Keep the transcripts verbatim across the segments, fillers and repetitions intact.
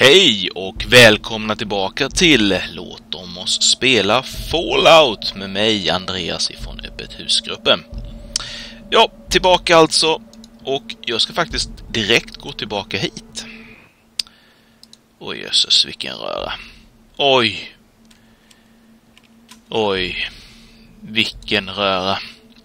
Hej och välkomna tillbaka till Låt om oss spela Fallout med mig, Andreas ifrån Öppet husgruppen. Ja, tillbaka alltså. Och jag ska faktiskt direkt gå tillbaka hit. Oj, jösses, vilken röra. Oj. Oj. Vilken röra.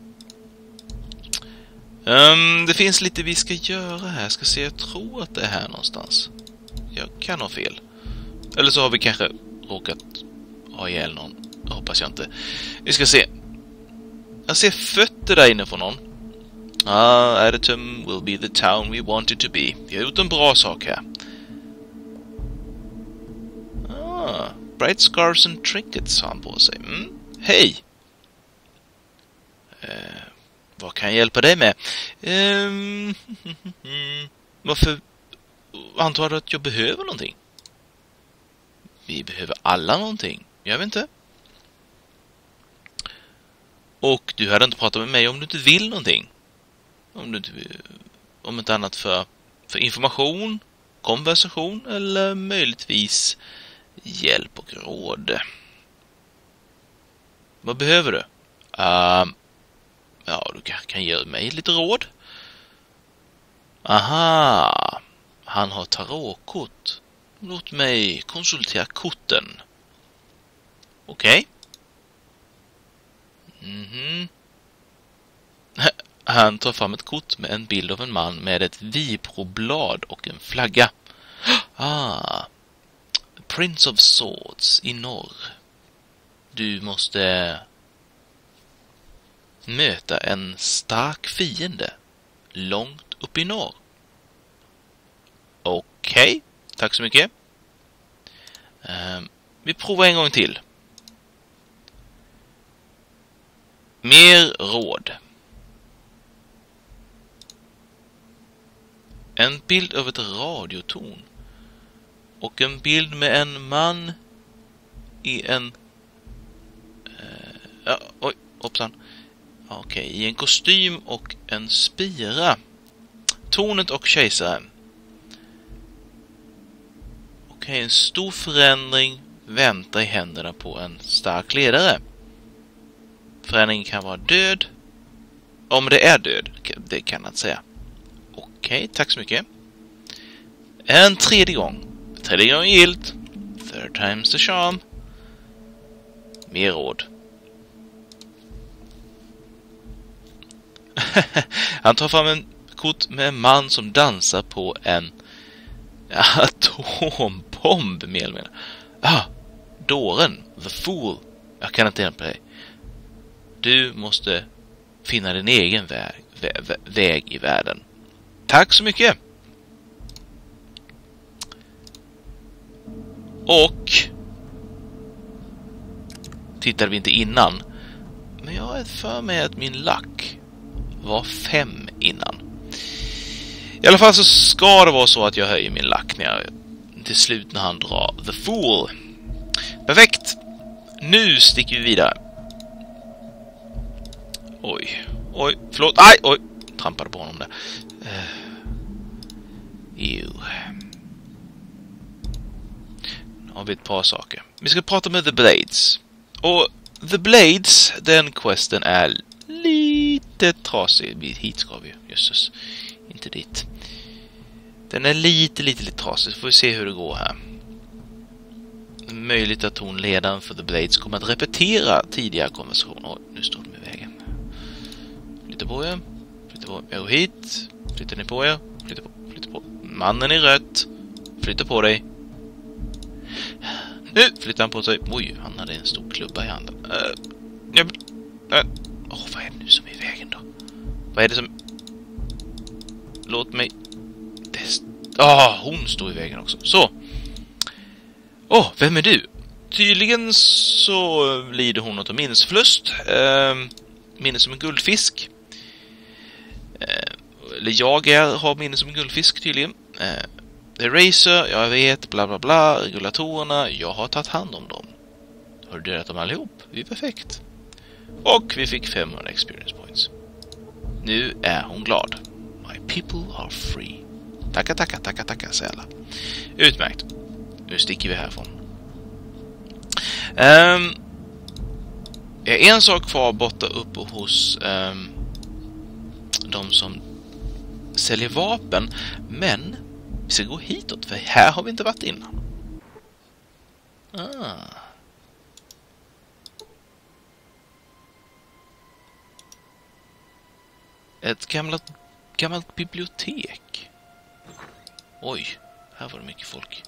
Um, det finns lite vi ska göra här. Jag ska se, jag tror att det är här någonstans. Jag kan ha fel. Eller så har vi kanske råkat ha ihjäl någon. Det hoppas jag inte. Vi ska se. Jag ser fötter där inne från någon. Ah, Adytum will be the town we want it to be. Vi har gjort en bra sak här. Ah, bright scarves and trinkets har han på sig. Mm. Hej! Uh, vad kan jag hjälpa dig med? Um, varför antar du att jag behöver någonting? Vi behöver alla någonting. Jag vet inte. Och du hade inte pratat med mig om du inte vill någonting. Om du inte om inte annat för, för information, konversation eller möjligtvis hjälp och råd. Vad behöver du? Uh, ja, du kan, kan ge mig lite råd. Aha. Han har tarotkort. Låt mig konsultera korten. Okej. Okay. Mhm. Han tar fram ett kort med en bild av en man med ett vibroblad och en flagga. Ah. Prince of Swords i norr. Du måste möta en stark fiende långt upp i norr. Okej, okay. Tack så mycket. Uh, vi provar en gång till. Mer råd. En bild av ett radiotorn. Och en bild med en man i en... Uh, ja, oj, hoppsan. Okej, okay, i en kostym och en spira. Tornet och kejsaren. Okej, okay, en stor förändring väntar i händerna på en stark ledare. Förändringen kan vara död. Om det är död, det kan jag inte säga. Okej, okay, tack så mycket. En tredje gång. Tredje gången gilt. Third time's the charm. Mer råd. Han tar fram en kort med en man som dansar på en atombomb, mer eller mindre. Ah, dåren, the fool. Jag kan inte hjälpa dig. Du måste finna din egen väg, vä väg i världen. Tack så mycket. Och tittade vi inte innan. Men jag har för mig att min lack var fem innan. I alla fall så ska det vara så att jag höjer min lack när jag, till slut när han drar the fool. Perfekt. Nu sticker vi vidare. Oj. Oj, förlåt. Aj, oj. Trampade på honom där. Uh. Ew. Nu har vi ett par saker. Vi ska prata med The Blades. Och The Blades, den questen är lite trasig. Hit ska vi. Jösses. Inte dit. Den är lite, lite, lite trasig. Så får vi se hur det går här. Möjligt att hon, ledaren för The Blades, kommer att repetera tidigare konversationer. Oj, nu står de i vägen. Flytta på er. Flytta på er. Jag går hit. Flytta ni på er. Flytta på. Flytta på. Mannen i rött. Flytta på dig. Nu flyttar han på sig. Oj, han hade en stor klubba i handen. Åh, uh, uh, uh. oh, vad är det nu som är i vägen då? Vad är det som... Låt mig... Ah, oh, hon står i vägen också. Så. Åh, oh, vem är du? Tydligen så lider hon av minnesförlust. Eh, minne som en guldfisk. Eh, eller jag är, har minne som en guldfisk tydligen. Eh, Eraser, jag vet, bla bla bla. Regulatorerna, jag har tagit hand om dem. Har du dödat dem allihop? Vi är perfekt. Och vi fick femhundra experience points. Nu är hon glad. My people are free. Tacka, tacka, tacka, tacka, säger alla. Utmärkt. nu sticker vi härifrån. Um, en sak kvar borta uppe hos um, de som säljer vapen. Men vi ska gå hitåt, för här har vi inte varit innan. Ah. Ett gammalt, gammalt bibliotek. Oj, här var det mycket folk.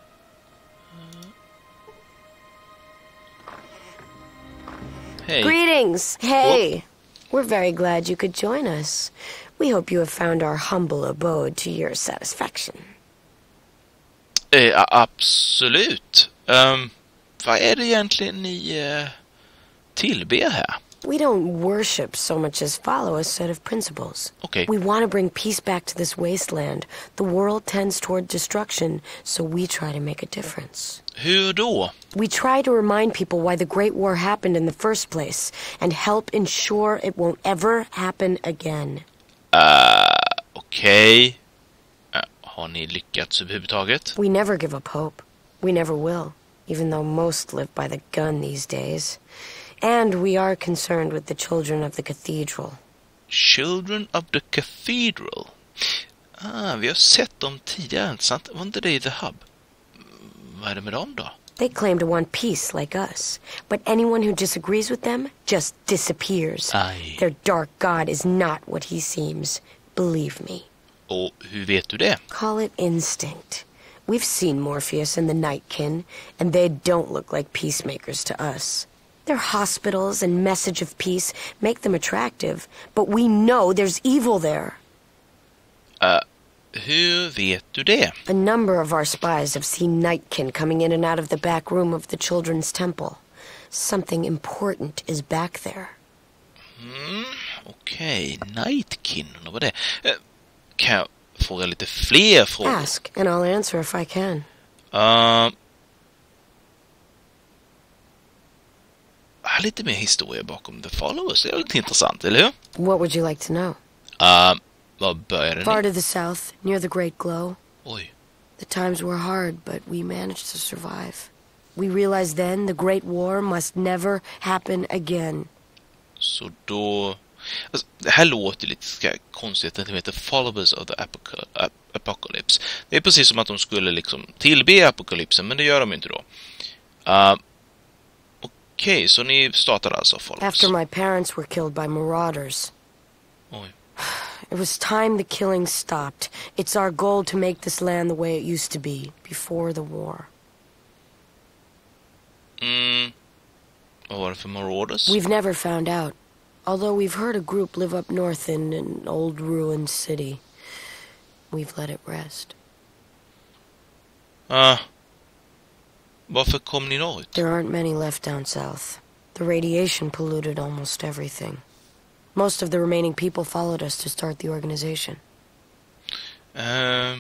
Hey. Greetings. Hey. We're very glad you could join us. We hope you have found our humble abode to your satisfaction. Eh, absolut. Um, vad är det egentligen ni uh, tillber här? We don't worship so much as follow a set of principles. Okay. We want to bring peace back to this wasteland. The world tends toward destruction, so we try to make a difference. Hur då? We try to remind people why the Great War happened in the first place and help ensure it won't ever happen again. Uh, okej. Okay. Uh, har ni lyckats överhuvudtaget? We never give up hope. We never will, even though most live by the gun these days. And we are concerned with the children of the cathedral. Children of the Cathedral? Ah, vi har sett dem tidigare, sant? Var inte det i The Hub? Vad är det med dem då? They claim to want peace like us, but anyone who disagrees with them just disappears. Aj. Their dark god is not what he seems, believe me. Och hur vet du det? Call it instinct. We've seen Morpheus and the Nightkin, and they don't look like peacemakers to us. Their hospitals and message of peace make them attractive, but we know there's evil there. Uh, hur vet du det? A number of our spies have seen Nightkin coming in and out of the back room of the Children's Temple. Something important is back there. Mm, okej, okay. Nightkin, vad var det? Uh, kan jag fråga lite fler frågor? Ask, and I'll answer if I can. Uh, lite mer historia bakom The Followers. Det är lite intressant, eller hur? What would you like to know? Uh, vad började Far ni? to the south, near the Great Glow. Oj. The times were hard, but we managed to survive. We realized then the Great War must never happen again. Så då... Alltså, det här låter lite ska, konstigt att det heter Followers of the Apocal- Apocalypse. Det är precis som att de skulle liksom tillbe apokalypsen, men det gör de inte då. Uh, Okej, okay, så ni startade alltså Followers. After my parents were killed by marauders. Oj. It was time the killing stopped. It's our goal to make this land the way it used to be, before the war. Mm. Vad var det för marauders? We've never found out. Although we've heard a group live up north in an old ruined city. We've let it rest. Uh, varför kom ni norrut? There aren't many left down south. The radiation polluted almost everything. Most of the remaining people followed us to start the organization. Uh,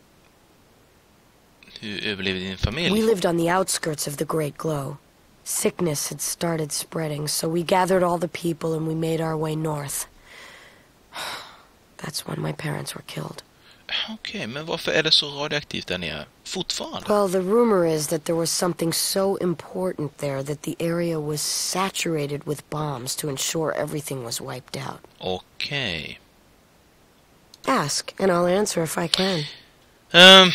hur överlevde din familj? We lived on the outskirts of the Great Glow. Sickness had started spreading, so we gathered all the people and we made our way north. That's when my parents were killed. Okej, okay, men varför är det så radioaktivt där nere fortfarande? Well, the rumor is that there was something so important there that the area was saturated with bombs to ensure everything was wiped out. Okej. Okay. Ask, and I'll answer if I can. Um,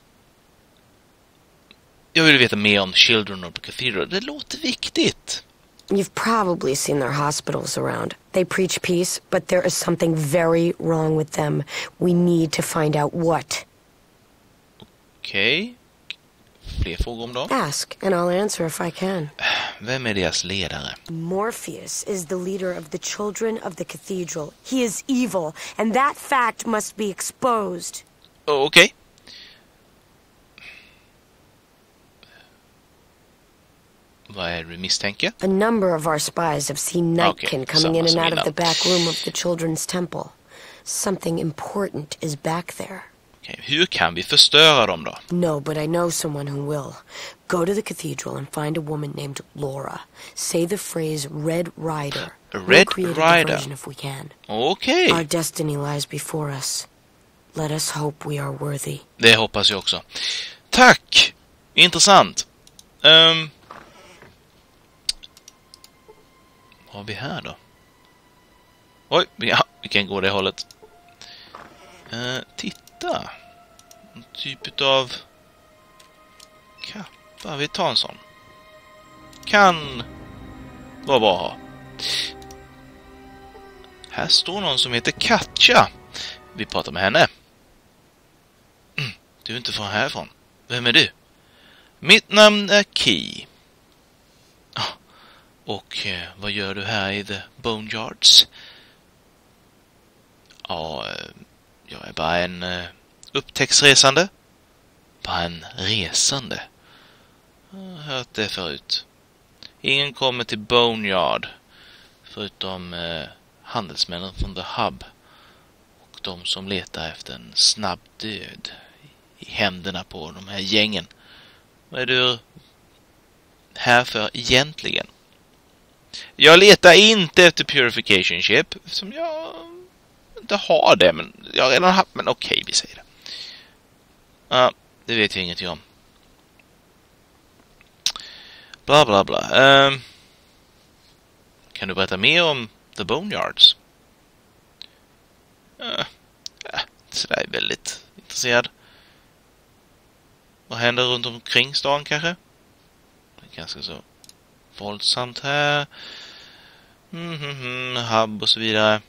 jag vill veta mer om Children of the Cathedral. Det låter viktigt. You've probably seen their hospitals around. They preach peace, but there is something very wrong with them. We need to find out what. Okej. Okay. Fler frågor om dem? Ask, and I'll answer if I can. Vem är deras ledare? Morpheus is the leader of the Children of the Cathedral. He is evil, and that fact must be exposed. Okej. Okay. Vad är det du misstänker? A number of our spies have seen Nightkin okay, coming in and out innan. of the back room of the Children's Temple. Something important is back there. Okay. Hur kan vi förstöra dem då? No, but I know someone who will. Go to the cathedral and find a woman named Laura. Say the phrase Red Rider. A Red we'll create a Rider? diversion if we can. Okej. Okay. Our destiny lies before us. Let us hope we are worthy. Det hoppas jag också. Tack! Intressant. Um, vad har vi här då? Oj, ja, vi kan gå det hållet. Uh, titta. En typ av kappa. Vi tar en sån. Kan vara bra att ha. Här står någon som heter Katja. Vi pratar med henne. Mm, du är inte från härifrån. Vem är du? Mitt namn är Key. Ah, och eh, vad gör du här i The Boneyards? Ja, jag är bara en uh, upptäcktsresande. Bara en resande. Jag har hört det förut. Ingen kommer till Boneyard förutom uh, handelsmännen från The Hub och de som letar efter en snabb död i händerna på de här gängen. Vad är du här för egentligen? Jag letar inte efter Purification Ship som jag inte har det, men jag har redan haft, men okej, vi säger det. Ja, det vet jag ingenting om. Bla bla bla. Um, kan du berätta mer om The Boneyards? Uh, ja, så där är väldigt intresserad. Vad händer runt omkring stan kanske? Det är ganska så våldsamt här. Mm, mm, mm, hub och så vidare.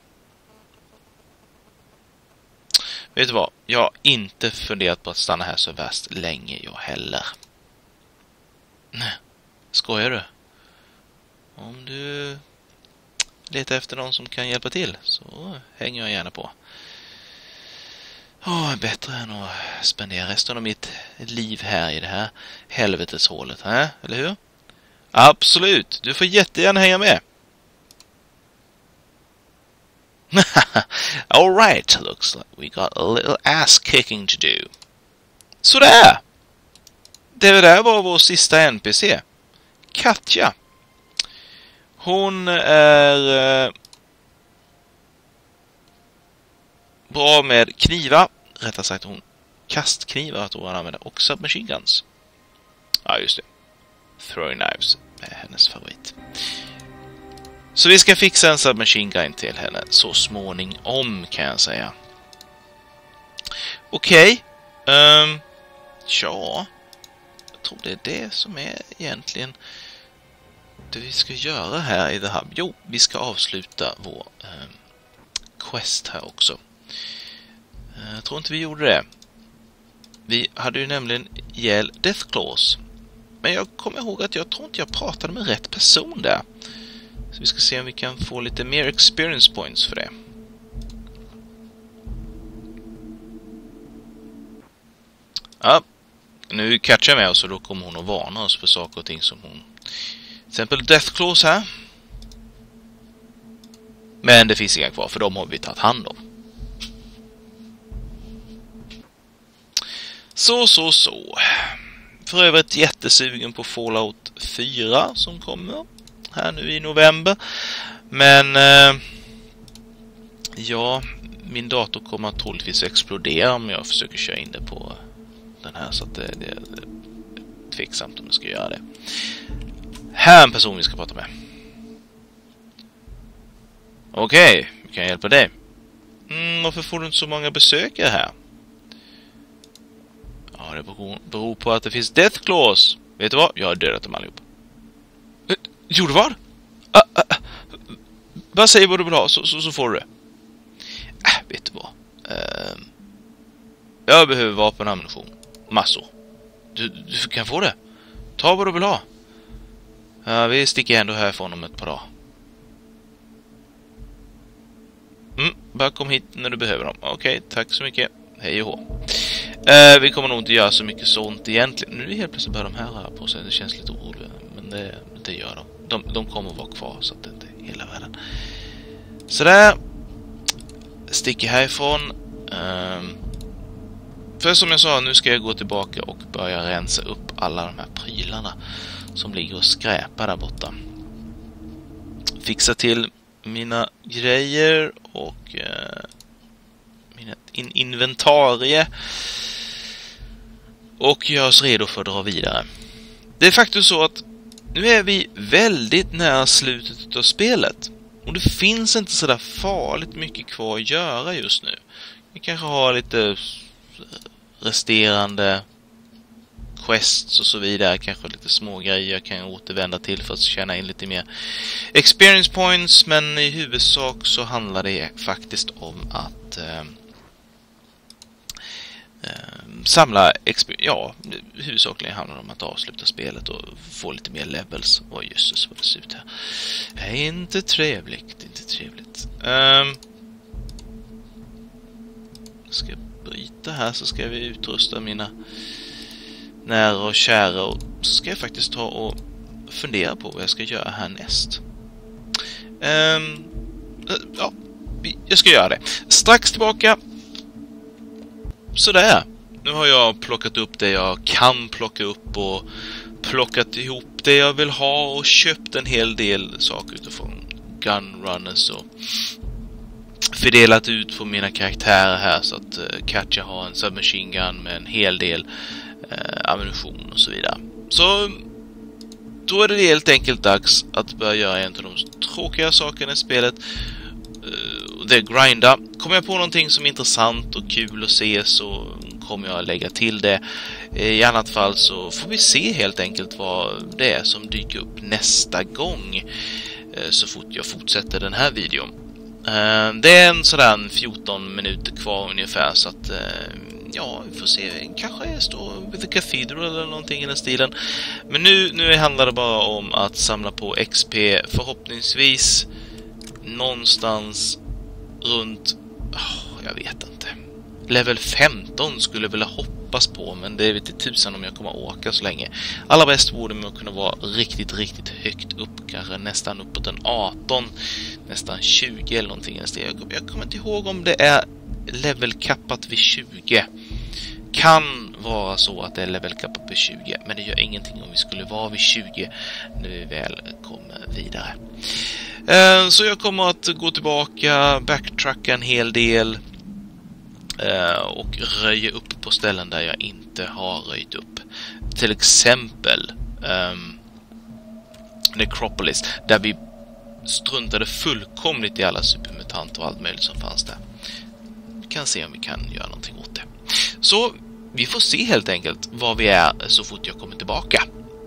Vet du vad? Jag har inte funderat på att stanna här så värst länge jag heller. Nej, skojar du? Om du letar efter någon som kan hjälpa till så hänger jag gärna på. Åh, bättre än att spendera resten av mitt liv här i det här helveteshålet, här, eller hur? Absolut, du får jättegärna hänga med. All right, looks like we got a little ass kicking to do. Så där. Det där var vår sista N P C. Katja. Hon är eh, bra med knivar. Rättare sagt hon kastknivar att hon använder och submachine guns. Ja, just det. Throwing knives är hennes favorit. Så vi ska fixa en submachine gun till henne så småningom, kan jag säga. Okej. Okay. Um, ja. Jag tror det är det som är egentligen det vi ska göra här i The Hub. Jo, vi ska avsluta vår um, quest här också. Uh, jag tror inte vi gjorde det. Vi hade ju nämligen ihjäl Deathclaws. Men jag kommer ihåg att jag tror inte jag pratade med rätt person där. Så vi ska se om vi kan få lite mer experience points för det. Ja, nu catchar jag med oss och då kommer hon att varna oss för saker och ting som hon... Till exempel Deathclaws här. Men det finns inga kvar för de har vi tagit hand om. Så, så, så. För övrigt jättesugen på Fallout fyra som kommer här nu i november. Men eh, ja, min dator kommer troligtvis explodera om jag försöker köra in det på den här, så att det, det, det är tveksamt om jag ska göra det. Här är en person vi ska prata med. Okej, okay, vi kan hjälpa dig. Mm, varför får du inte så många besökare här? Ja, det beror på att det finns Deathclaws. Vet du vad? Jag har dödat dem allihop. Gjorde vad? Ah, ah, ah. Bara säg vad du vill ha så, så, så får du det. Äh, vet du vad? Uh, jag behöver vapen och ammunition. Massor. Du, du kan få det. Ta vad du vill ha. Uh, vi sticker ändå härifrån om ett par dagar. Mm, bara kom hit när du behöver dem. Okej, okay, tack så mycket. Hej och hå. Uh, vi kommer nog inte göra så mycket sånt egentligen. Nu är det helt plötsligt bara de här här på sig. Det känns lite oroligt. Men det, det gör de. de. De kommer vara kvar så att det inte är hela världen. Sådär. Sticker härifrån. Um, för som jag sa, nu ska jag gå tillbaka och börja rensa upp alla de här prylarna som ligger och skräpar där borta. Fixa till mina grejer och uh, mina in inventarie. och jag är så redo för att dra vidare. Det är faktiskt så att nu är vi väldigt nära slutet av spelet. Och det finns inte så där farligt mycket kvar att göra just nu. Vi kanske har lite resterande quests och så vidare. Kanske lite små grejer jag kan återvända till för att tjäna in lite mer experience points. Men i huvudsak så handlar det faktiskt om att eh, eh, samla exper- ja, huvudsakligen handlar det om att avsluta spelet och få lite mer levels. Åh, oh, jösses vad det ser ut här. Det är inte trevligt, inte trevligt. Um, ska jag bryta här så ska vi utrusta mina nära och kära, och så ska jag faktiskt ta och fundera på vad jag ska göra härnäst. Um, ja, jag ska göra det. Strax tillbaka. Sådär. Nu har jag plockat upp det jag kan plocka upp och plockat ihop det jag vill ha och köpt en hel del saker utifrån gunrunners och fördelat ut på mina karaktärer här så att uh, Katja har en submachine gun med en hel del uh, ammunition och så vidare. Så då är det helt enkelt dags att börja göra en av de tråkiga sakerna i spelet. Uh, det är grinda. Kommer jag på någonting som är intressant och kul att se så kommer jag lägga till det. I annat fall så får vi se helt enkelt vad det är som dyker upp nästa gång så fort jag fortsätter den här videon. Det är en sådär fjorton minuter kvar ungefär, så att ja, vi får se. Kanske jag står vid The Cathedral eller någonting i den stilen. Men nu, nu handlar det bara om att samla på X P, förhoppningsvis någonstans runt, oh, jag vet inte, level femton skulle jag vilja hoppas på, men det är lite tusan om jag kommer att åka så länge. Allra bäst borde man kunna vara riktigt, riktigt högt upp, kanske nästan uppåt en arton, nästan tjugo eller någonting. Jag, jag kommer inte ihåg om det är levelkappat vid tjugo. Kan vara så att det är levelkappat vid tjugo, men det gör ingenting om vi skulle vara vid tjugo när vi väl kommer vidare. Så jag kommer att gå tillbaka, backtracka en hel del och röja upp på ställen där jag inte har röjt upp. Till exempel um, Necropolis, där vi struntade fullkomligt i alla supermutanter och allt möjligt som fanns där. Vi kan se om vi kan göra någonting åt det. Så vi får se helt enkelt var vi är så fort jag kommer tillbaka.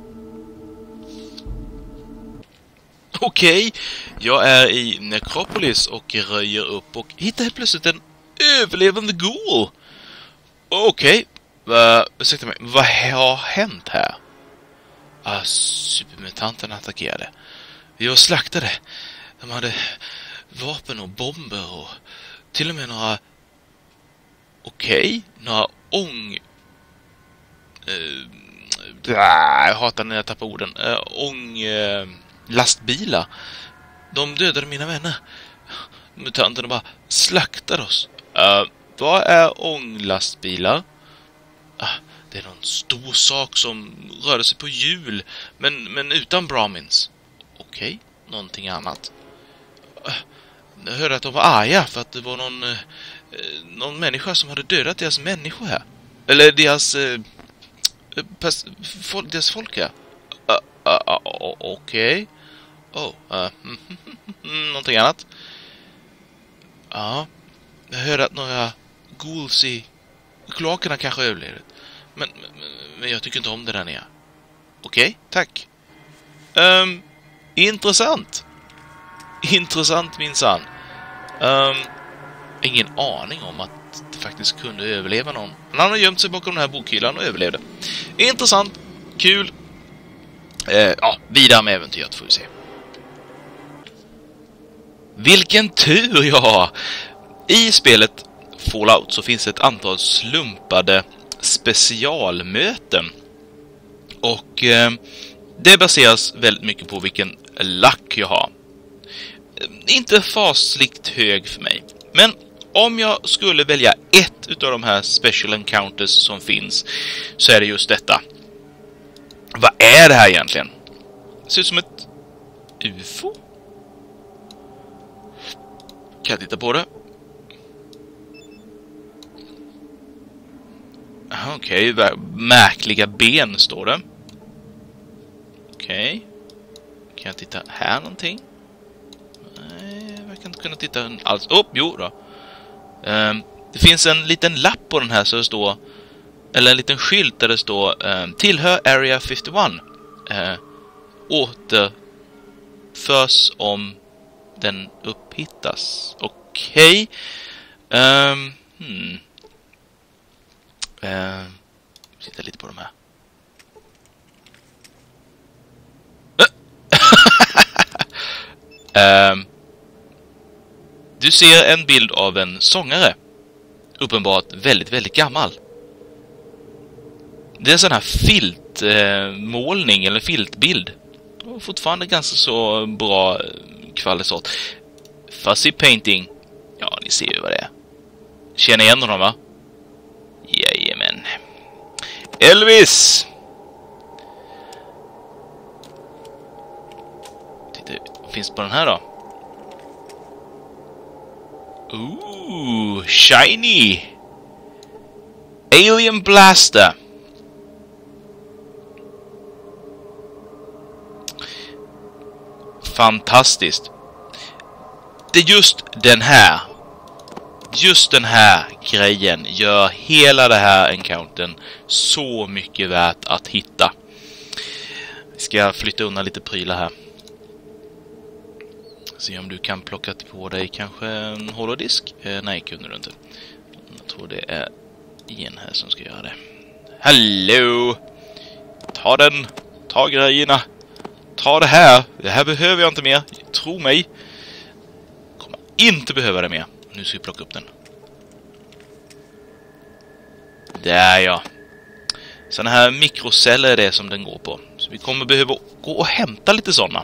Okej, okay, jag är i Necropolis och röjer upp och hittar helt plötsligt en överlevande ghoul. Okej, okay. uh, ursäkta mig, vad har hänt här? Uh, supermutanterna attackerade. Vi var slaktade. De hade vapen och bomber och till och med några okej, okay, några ång uh, jag hatar när jag tappar orden. Uh, ång uh, lastbilar. De dödade mina vänner. Mutanterna bara slaktade oss. Uh, vad är ånglastbilar? Uh, det är någon stor sak som rörde sig på hjul, men, men utan Brahmins. Okej, okay, någonting annat. Uh, jag hörde att de var arga för att det var någon, uh, någon människa som hade dödat deras människor här. Eller deras, uh, pers- folk, deras folk här. Uh, uh, uh, Okej. Okay. Oh, uh, någonting annat. Ja, jag hörde att några ghouls i kloakerna kanske överlevde. Men, men, men jag tycker inte om det där nere. Okej, okay, tack. Um, intressant. Intressant minsann. Um, ingen aning om att det faktiskt kunde överleva någon. Men han har gömt sig bakom den här bokhyllan och överlevde. Intressant, kul. Uh, ja, vidare med äventyret får vi se. Vilken tur jag har! I spelet Fallout så finns ett antal slumpade specialmöten. Och eh, det baseras väldigt mycket på vilken luck jag har. Inte fasligt hög för mig. Men om jag skulle välja ett utav de här special encounters som finns, så är det just detta. Vad är det här egentligen? Det ser ut som ett U F O. Kan jag titta på det? Okej, okay, märkliga ben står det. Okej. Okay. Kan jag titta här någonting? Nej, jag verkar inte kunna titta alls. Oh, jo då. Um, det finns en liten lapp på den här så det står, eller en liten skylt där det står um, tillhör Area femtioett. Uh, återförs om den upphittas. Okej. Okay. Um, hmm. Uh, sitta lite på de här. Uh. uh, du ser en bild av en sångare. Uppenbart väldigt, väldigt gammal. Det är en sån här filtmålning uh, eller filtbild. Och fortfarande ganska så bra kvalitet. Fuzzy painting. Ja, ni ser ju vad det är. Känner igen honom, va? Jajamän. Elvis! Titta, vad finns på den här då? Ooh, shiny! Alien Blaster! Fantastiskt. Det är just den här. Just den här grejen gör hela det här encountern så mycket värt att hitta. Vi ska flytta undan lite prylar här. Se om du kan plocka på dig kanske en hålldisk. Eh, nej, kunde du inte. Jag tror det är en här som ska göra det. Hallå! Ta den. Ta grejerna. Ta det här. Det här behöver jag inte mer. Tro mig. Kommer inte behöva det mer. Nu ska vi plocka upp den. Där, ja. Såna här mikroceller är det som den går på. Så vi kommer behöva gå och hämta lite sådana.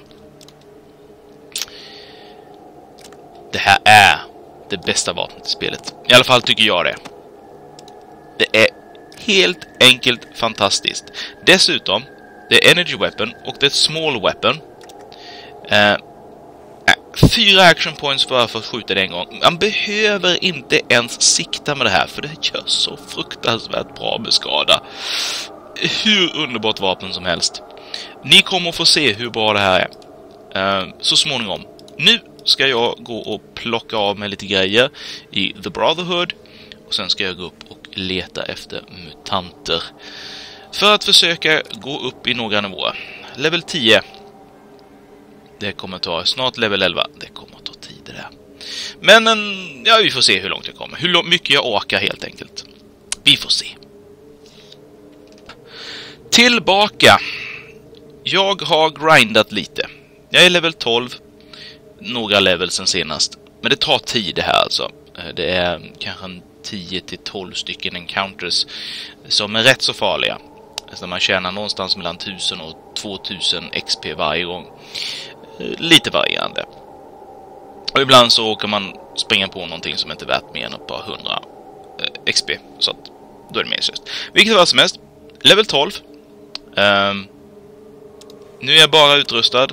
Det här är det bästa vapnet i spelet. I alla fall tycker jag det. Det är helt enkelt fantastiskt. Dessutom, det är energy weapon och det är ett small weapon. Eh, fyra action points för att skjuta det en gång. Man behöver inte ens sikta med det här, för det gör så fruktansvärt bra med skada. Hur underbart vapen som helst. Ni kommer att få se hur bra det här är. Eh, så småningom. Nu ska jag gå och plocka av mig lite grejer i The Brotherhood. Och sen ska jag gå upp och leta efter mutanter. För att försöka gå upp i några nivåer. Level tio. Det kommer ta snart level elva. Det kommer ta tid det där. Men en, ja, vi får se hur långt jag kommer. Hur mycket jag orkar helt enkelt. Vi får se. Tillbaka. Jag har grindat lite. Jag är level tolv. Några level sen senast. Men det tar tid det här alltså. Det är kanske en tio till tolv stycken encounters som är rätt så farliga. Så man tjänar någonstans mellan tusen och tvåtusen X P varje gång. Lite varierande. Och ibland så åker man springa på någonting som inte är värt mer än ett par hundra X P. Så att då är det meningslöst. Vilket var som helst. Level tolv. Um, nu är jag bara utrustad.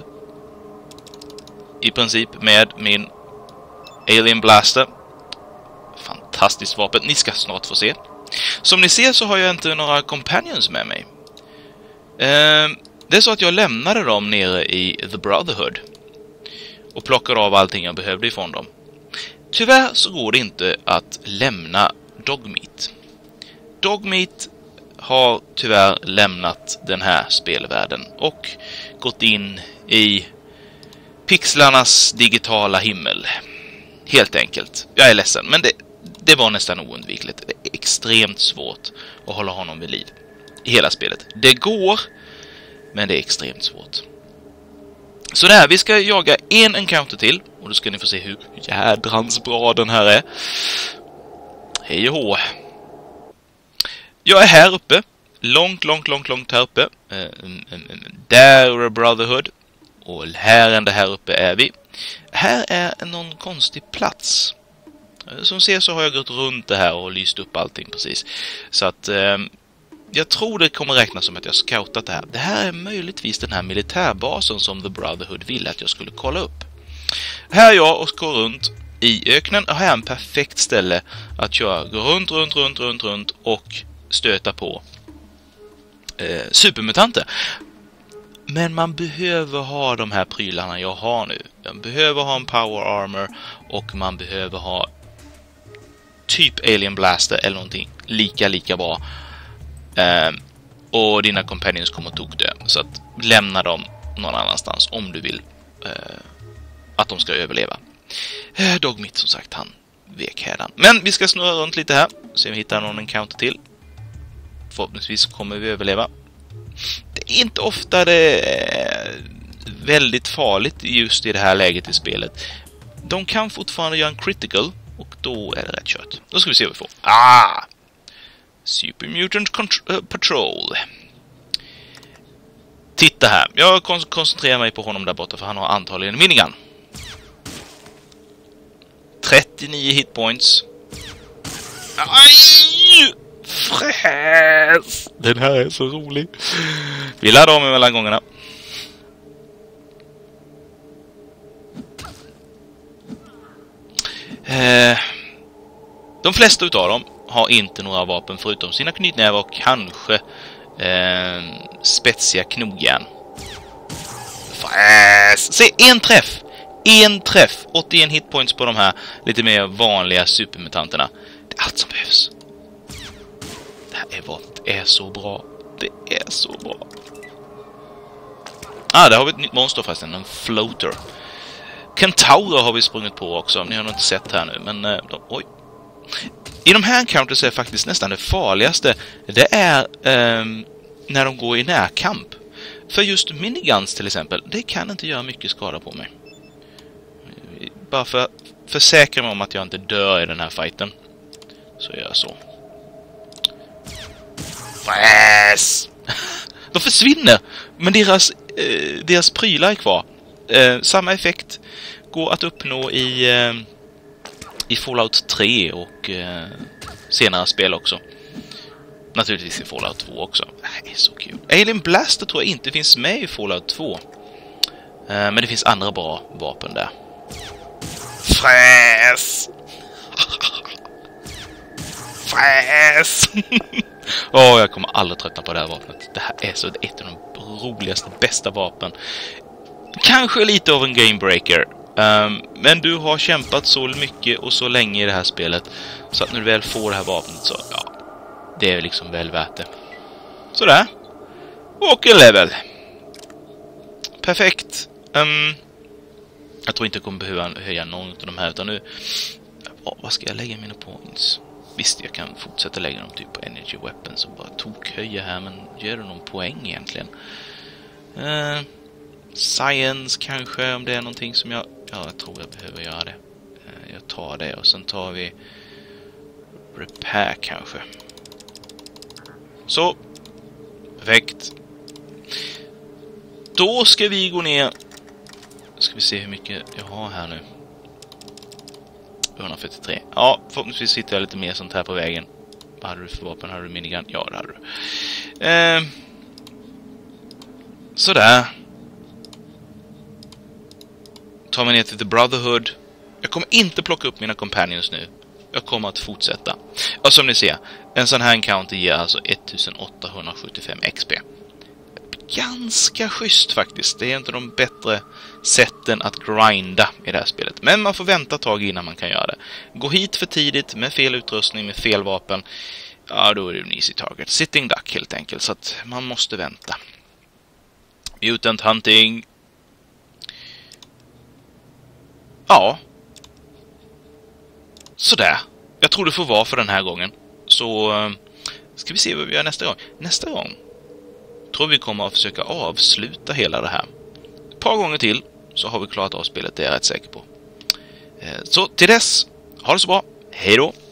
I princip med min Alien Blaster. Fantastiskt vapen. Ni ska snart få se. Som ni ser så har jag inte några companions med mig. Um, Det är så att jag lämnade dem nere i The Brotherhood och plockade av allting jag behövde ifrån dem. Tyvärr så går det inte att lämna Dogmeat. Dogmeat har tyvärr lämnat den här spelvärlden och gått in i pixlarnas digitala himmel. Helt enkelt. Jag är ledsen, men det, det var nästan oundvikligt. Det är extremt svårt att hålla honom vid liv i hela spelet. Det går... Men det är extremt svårt. Så där, vi ska jaga en encounter till. Och då ska ni få se hur jädrans bra den här är. Hej och hå. Jag är här uppe. Långt, långt, långt, långt här uppe. Där är Brotherhood. Och här ända här uppe är vi. Här är någon konstig plats. Som ser så har jag gått runt det här och lyst upp allting precis. Så att... jag tror det kommer räknas som att jag scoutat det här. Det här är möjligtvis den här militärbasen som The Brotherhood ville att jag skulle kolla upp. Här är jag och går runt i öknen. Och här är en perfekt ställe att köra. Gå runt, runt, runt, runt, runt och stöta på eh, supermutanter. Men man behöver ha de här prylarna jag har nu. Man behöver ha en power armor och man behöver ha typ Alien Blaster eller någonting lika lika bra. Eh, och dina companions kommer att tog dö. Så att lämna dem någon annanstans om du vill eh, att de ska överleva. Eh, Dogmeat som sagt, han vek hädan. Men vi ska snurra runt lite här. Se om vi hittar någon encounter till. Förhoppningsvis kommer vi överleva. Det är inte ofta det är väldigt farligt just i det här läget i spelet. De kan fortfarande göra en critical och då är det rätt kört. Då ska vi se vad vi får. Ah! Super Mutant Contr- Patrol. Titta här. Jag kon- koncentrerar mig på honom där borta för han har antagligen minigun. trettionio hitpoints. Aj! Fräs! Den här är så rolig. Vi laddar om mellan gångerna. Eh, de flesta utav dem har inte några vapen förutom sina knytnävar och kanske eh, spetsiga knogjärn. Fräs! Se, en träff! En träff! åttioen hitpoints på de här lite mer vanliga supermutanterna. Det är allt som behövs. Det här är vapnet är så bra. Det är så bra. Ah, där har vi ett nytt monster förresten. En floater. Kentaurer har vi sprungit på också. Ni har nog inte sett här nu. Men, eh, de, oj. I de här encounters är faktiskt nästan det farligaste. Det är eh, när de går i närkamp. För just miniguns till exempel. Det kan inte göra mycket skada på mig. Bara för att försäkra mig om att jag inte dör i den här fighten. Så gör jag så. Fräs! De försvinner. Men deras, eh, deras prylar är kvar. Eh, samma effekt går att uppnå i, eh, i Fallout tre och eh, senare spel också. Naturligtvis i Fallout två också. Det är så kul. Alien Blaster tror jag inte finns med i Fallout två. Eh, men det finns andra bra vapen där. Fräs! Fräs! Åh, oh, jag kommer aldrig tröttna på det här vapnet. Det här är så ett av de roligaste, bästa vapen. Kanske lite av en gamebreaker. Um, men du har kämpat så mycket och så länge i det här spelet. Så att när du väl får det här vapnet så, ja, det är liksom väl värt det. Sådär. Och en level. Perfekt. Um, jag tror inte jag kommer behöva höja någon av de här utan nu... Oh, vad ska jag lägga mina points? Visst, jag kan fortsätta lägga dem typ på energy weapons och bara tokhöja här, men gör det någon poäng egentligen? Uh, science kanske, om det är någonting som jag... Ja, jag tror jag behöver göra det. Uh, jag tar det och sen tar vi repair kanske. Så. Perfekt. Då ska vi gå ner. Ska vi se hur mycket jag har här nu. etthundrafyrtiotre. Ja, förhoppningsvis hittar jag lite mer sånt här på vägen. Vad hade du för vapen? Hade du minigun? Ja, det hade du. Eh, sådär. Tar mig ner till The Brotherhood. Jag kommer inte plocka upp mina companions nu. Jag kommer att fortsätta. Och som ni ser, en sån här encounter ger alltså ettonhundrasjuttiofem X P. Ganska schysst faktiskt. Det är inte de bättre sätten att grinda i det här spelet. Men man får vänta ett tag innan man kan göra det. Gå hit för tidigt med fel utrustning, med fel vapen. Ja, då är det en easy target. Sitting duck helt enkelt. Så att man måste vänta. Mutant hunting. Ja. Sådär. Jag tror det får vara för den här gången. Så ska vi se vad vi gör nästa gång. Nästa gång tror vi kommer att försöka avsluta hela det här. Ett par gånger till så har vi klarat av spelet, det är jag rätt säker på. Så till dess, ha det så bra. Hej då!